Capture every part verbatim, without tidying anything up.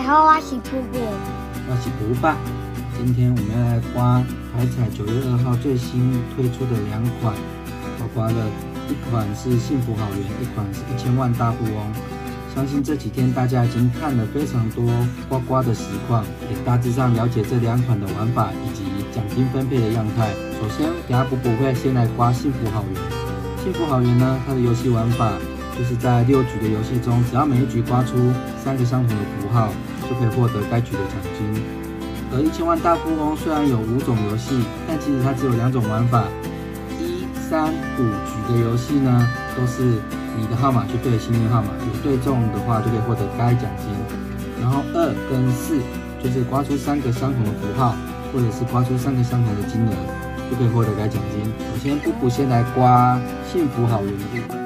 好，我是布布， 我是布爸。今天我们要来刮台彩九月二号最新推出的两款刮刮乐，一款是幸福好缘，一款是一千万大富翁。相信这几天大家已经看了非常多刮刮的实况，也大致上了解这两款的玩法以及奖金分配的样态。首先，等下布布会先来刮幸福好缘。幸福好缘呢，它的游戏玩法就是在六局的游戏中，只要每一局刮出三个相同的符号，就可以获得该局的奖金。而一千万大富翁虽然有五种游戏，但其实它只有两种玩法。一、三、五局的游戏呢，都是你的号码去对幸运号码，有对中的话就可以获得该奖金。然后二跟四就是刮出三个相同的符号，或者是刮出三个相同的金额，就可以获得该奖金。首先，布布先来刮幸福好缘的部分。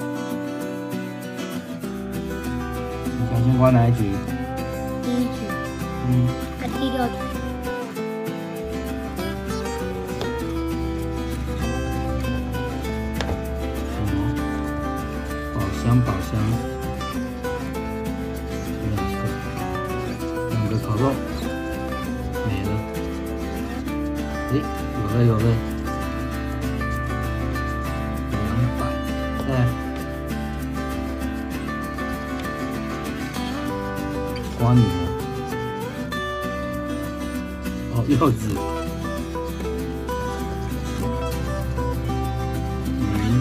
你想先刮哪一局？ 第一局， 嗯， 啊，第六局， 宝箱宝箱，两个，两个烤肉，没了。诶，有了有了，两百，再来刮你了。哦，柚子，云，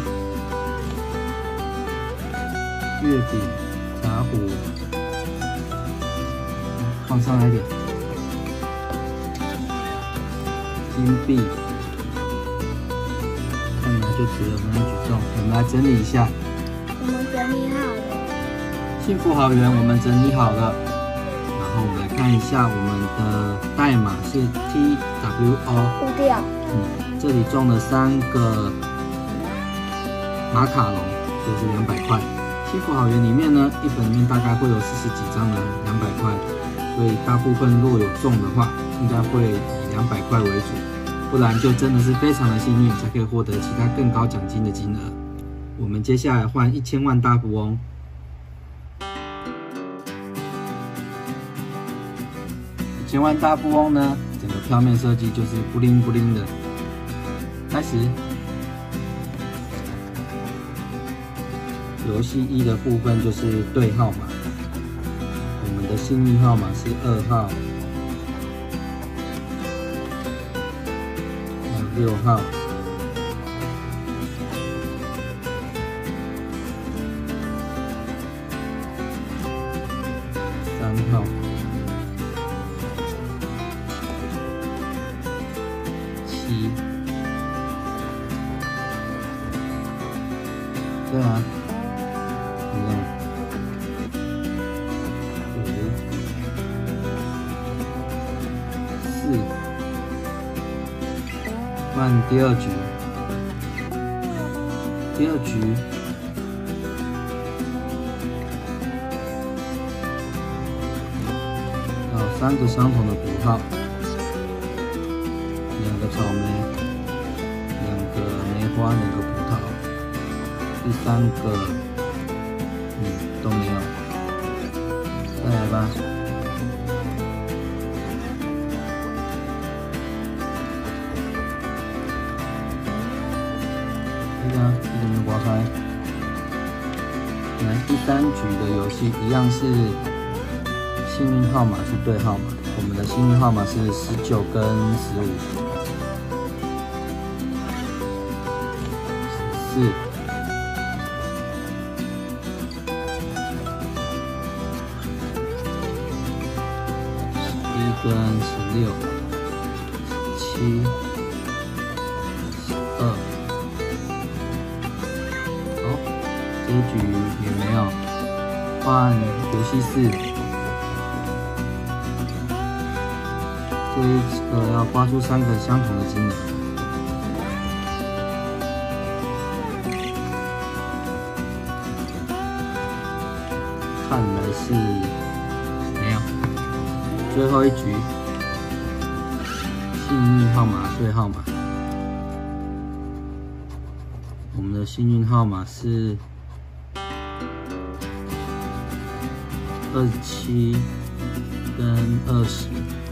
月饼，茶壶，放上来一点，金币，看来就只有那举重。我们来整理一下， 我们整理好了， 幸福好缘我们整理好了。然后我们来看一下我们的代码是 T W O， 不掉， 嗯，这里中了三个马卡龙，所以是两百块。幸福好缘里面呢，一本里面大概会有四十几张的两百块，所以大部分若有中的话，应该会以两百块为主，不然就真的是非常的幸运，才可以获得其他更高奖金的金额。我们接下来换一千万大富翁。一千万大富翁呢，整个票面设计就是布灵布灵的。开始，游戏一的部分就是对号码，我们的幸运号码是二号，还有六号，三号。七，对啊，一样。五，四，换第二局。第二局，有三个相同的符号。两个草莓，两个梅花，两个葡萄，第三个，嗯，都没有。再来吧。这个这个没有刮开。来，第三局的游戏一样是幸运号码是对号码，我们的幸运号码是十九跟十五。四，十一跟十六，十七，十二，好，这一局也没有，换游戏四，这一个要刮出三个相同的金额。看来是没有。最后一局，幸运号码对号码，我们的幸运号码是二十七、 跟二十，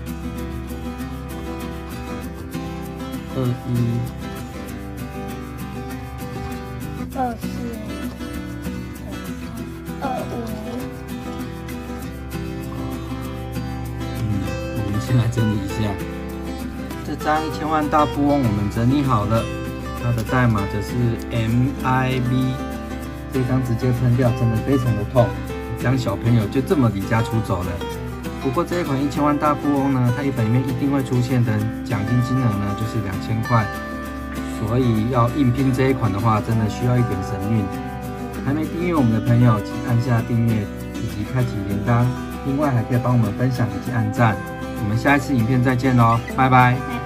二一， 二四，二五。 嗯，我们先来整理一下，这张一千万大富翁我们整理好了，它的代码就是 M I V。这张直接喷掉，真的非常的痛，一张小朋友就这么离家出走了。不过这一款一千万大富翁呢，它一本里面一定会出现的奖金金额呢，就是两千块。所以要硬拼这一款的话，真的需要一点神运。还没订阅我们的朋友，请按下订阅以及开启铃铛，另外还可以帮我们分享以及按赞。我们下一次影片再见喽，拜拜。 拜拜。